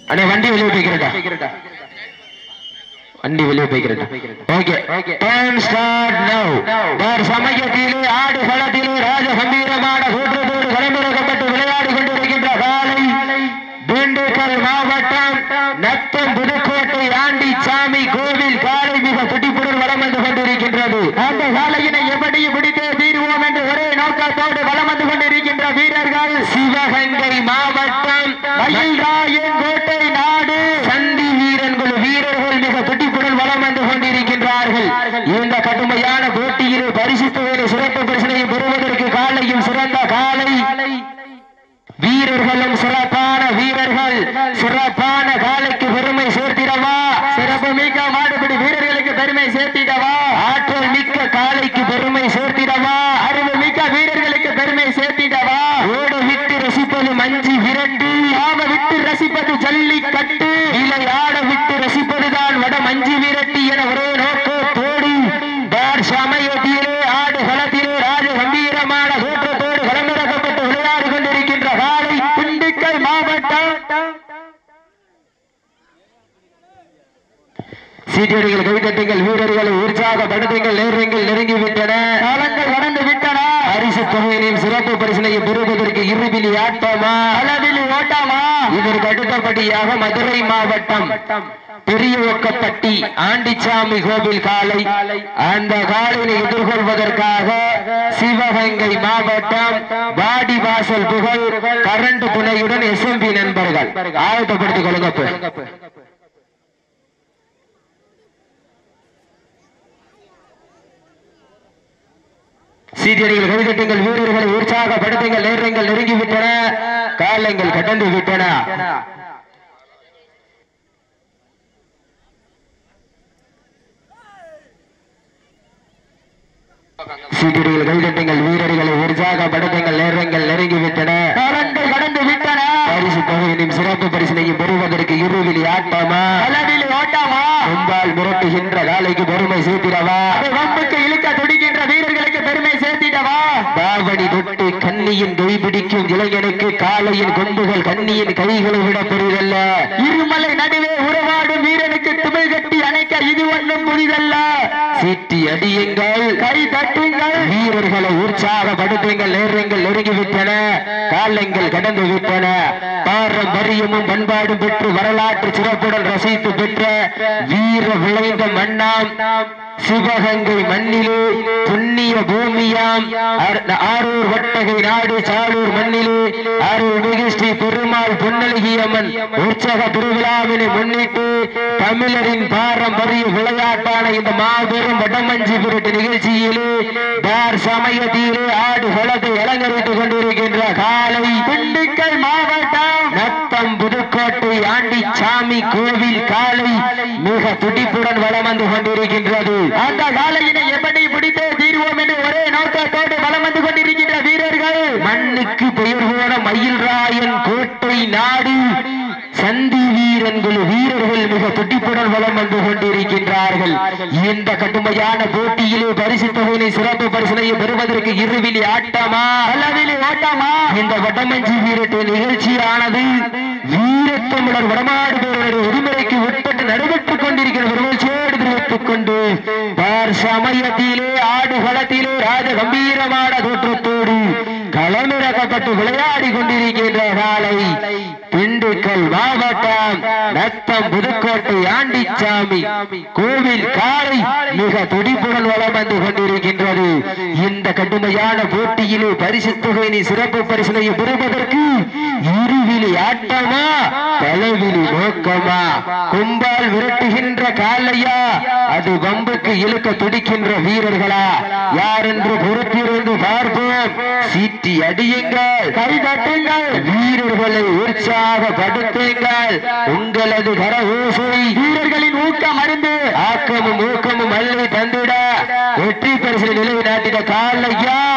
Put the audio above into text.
அண்ணே வண்டி வெளியே போய்க்கிறட்டா வண்டி வெளியே போய்க்கிறட்டா ஓகே டைம் ஸ்டார்ட் நவ பார் சமயத்திலே ஆடு களத்திலே ராஜ கம்பீரமான கூற்றத்தோடு களமிறக்கப்பட்டு விளையாடி கொண்டிருக்கின்ற காலை திண்டுக்கல் மாவட்டம் நத்தம் புதுக்கோட்டை ஆண்டிச்சாமி கோவில் காலை மிக துடிப்புடன் வலம் வந்து கொண்டிருக்கின்றது. அந்த காலையினை எப்படி பிடித்தே தீர்வோம் என்று ஒரே நோக்கத்தோடு வலம் வந்து கொண்டிருக்கின்ற வீரர்கள் சிவகங்கை மாவட்டம் மயில்ராயன் கோட்டை நாடு சந்தி வீரர்கள் வீரர்கள் மிக துடிப்புடன் வலம் வந்து கொண்டிருக்கின்றார்கள். இந்த கடுமையான போட்டியில் பரிசு தொகையை சிறப்பு பரிசனையும் பெறுவதற்கு காலையும் சிறந்த காலை வீரர்களும் சிறப்பான வீரர்கள் சிறப்பான காலைக்கு பெருமை சேர்த்திடவா சிறப்பு மிக்க மாடுபிடி வீரர்களுக்கு பெருமை சேர்த்திடவா ஆற்றல் மிக்க காலைக்கு பெருமை சேர்த்திடவா அறிவு மிக்க வீரர்களுக்கு பெருமை சேர்த்திடவா ஓட விட்டு ரசிப்பது மஞ்சி விரட்டு ஆம விட்டு ரசிப்பது ஜல்லிக்கட்டு விளையாட விட்டு ரசிப்பதுதான் வட மஞ்சி விரட்டு என ஒரே நோக்கத்தோடு சமயத்திலே ஆடு களத்திலே ராஜ கம்பீரமான தோற்றத்தோடு களமிறக்கப்பட்டு விளையாடி கொண்டிருக்கின்ற காலை திண்டுக்கல் மாவட்டம் சீட்டியடிகள் கைதட்டுங்கள் வீரர்களை உற்சாகப்படுத்துங்கள் நேரங்கள் நெருங்கிவிட்டன காலங்கள் கடந்து விட்டன பரிசு தொகையினையும் சிறப்பு பரிசனையும் பெறுவதற்கு இருவிலி ஆட்டமா அளவிலி ஓட்டமா இதற்கு அடுத்தபடியாக மதுரை மாவட்டம் பெரிய ஒக்கப்பட்டி ஆண்டிச்சாமி கோவில் காலை அந்த காலையை எதிர்கொள்வதற்காக சிவகங்கை மாவட்டம் வாடிவாசல் புகழ் கரண்ட் துணையுடன் எஸ்எம்பி நண்பர்கள் ஆயத்தப்படுத்திக் கொள்ளுங்க. சீட்டியடிகள் கைதட்டுங்கள் வீரர்களை உற்சாகப்படுத்துங்கள் நேரங்கள் நெருங்கிவிட்டன காலங்கள் கடந்து விட்டன. சீட்டியடிகள் கைதட்டுங்கள் வீரர்களை உற்சாகப்படுத்துங்கள் நேரங்கள் நெருங்கிவிட்டன காலங்கள் கடந்து விட்டன பரிசு தொகையினும் சிறப்பு பரிசனையும் பெறுவதற்கு இருவிலி ஆட்டமா அளவிலி ஓட்டமா கும்பால் மிரட்டுகின்ற காலைக்கு பெருமை சேர்த்திடவா வம்புக்கு இழுக்க துடிக்கின்ற வீரர்களுக்கு பெருமை சேர்த்திடவா பாவடி தொட்டு கண்ணியின் கைபிடிக்கும் இளைஞனுக்கு காலையின் கொம்புகள் கண்ணியின் கைகளை விட பெரிதல்ல இருமலை நடுவே உறவாடும் வீரனுக்கு துமை கட்டி அணைக்க இது ஒன்றும் புதிதல்ல சீட்டி அடியுங்கள் கை தட்டுங்கள் வீரர்களை உற்சாகப்படுத்துங்கள் நேரங்கள் நெருங்கிவிட்டன காலங்கள் கடந்து விட்டன பாரம்பரியமும் பண்பாடும் பெற்று வரலாற்று சிறப்புடன் ரசித்து பெற்ற வீர விளைந்த மண்ணாம் சிவகங்கை மண்ணிலே புண்ணிய பூமியாம் ஆரூர் வட்டகை நாடு சாலூர் மண்ணிலே அருள்மிகு ஸ்ரீ பெருமாள் பொன்னழகியம்மன் உற்சவ திருவிழாவினை முன்னிட்டு தமிழரின் பாரம்பரிய விளையாட்டான இந்த மாபெரும் வடமஞ்சி விரட்டு நிகழ்ச்சியிலே தார் சமயத்திலே ஆடு குளத்தை அலங்கரித்துக் கொண்டிருக்கின்ற காலை திண்டுக்கல் மாவட்டம் நத்தம் புதுக்கோட்டை ஆண்டிச்சாமி கோவில் காலை மிக துடிப்புடன் வலம் வந்து கொண்டிருக்கின்றது. அந்த காலையினை எப்படி பிடித்தே தீர்வோம் என்று ஒரே நோக்கத்தோடு வலம் வந்து கொண்டிருக்கின்ற வீரர்கள் மண்ணுக்கு பெயர் போன மயில்ராயன் கோட்டை நாடு சந்தி வீரர்கள் வீரர்கள் மிக துடிப்புடன் வலம் வந்து கொண்டிருக்கின்றார்கள். இந்த கடுமையான போட்டியிலே பரிசு தொகையினை சிறப்பு பரிசனை பெறுவதற்கு இருவிலி ஆட்டமா அளவிலி ஓட்டமா இந்த வடமஞ்சி வீரட்டு நிகழ்ச்சியானது வீரத்தமிழர் வடமாடு பேருடைய விதிமுறைக்கு உட்பட்டு நடைபெற்றுக் கொண்டிருக்கிற விமர்சையோடு தெரிவித்துக் கொண்டு சமயத்திலே ஆடு களத்திலே ராஜ கம்பீரமான தோற்றத்தோடு களமிறக்கப்பட்டு விளையாடி கொண்டிருக்கின்ற காலை திண்டுக்கல் மாவட்டம் நத்தம் புதுக்கோட்டை ஆண்டிச்சாமி கோவில் காலை மிக துடிப்புடன் வலம் வந்து கொண்டிருக்கின்றது. இந்த கடுமையான போட்டியிலே பரிசு தொகையினை சிறப்பு பரிசனை பெறுவதற்கு இருவிலி ஆட்டமா தலைவிலி நோக்கமா கும்பால் விரட்டுகின்ற காலையா அது வம்புக்கு இழுக்க துடிக்கின்ற வீரர்களா யார் என்று பொறுத்திருந்து பார்ப்போம். சீட்டி அடியுங்கள் கை தட்டுங்கள் வீரர்களை உற்சாகப்படுத்துங்கள் உங்களது கர ஓசை வீரர்களின் ஊக்கம் அறிந்து ஆக்கமும் ஊக்கமும் அள்ளி தந்திட வெற்றி பரிசு நிலவு நாட்டிட காலையா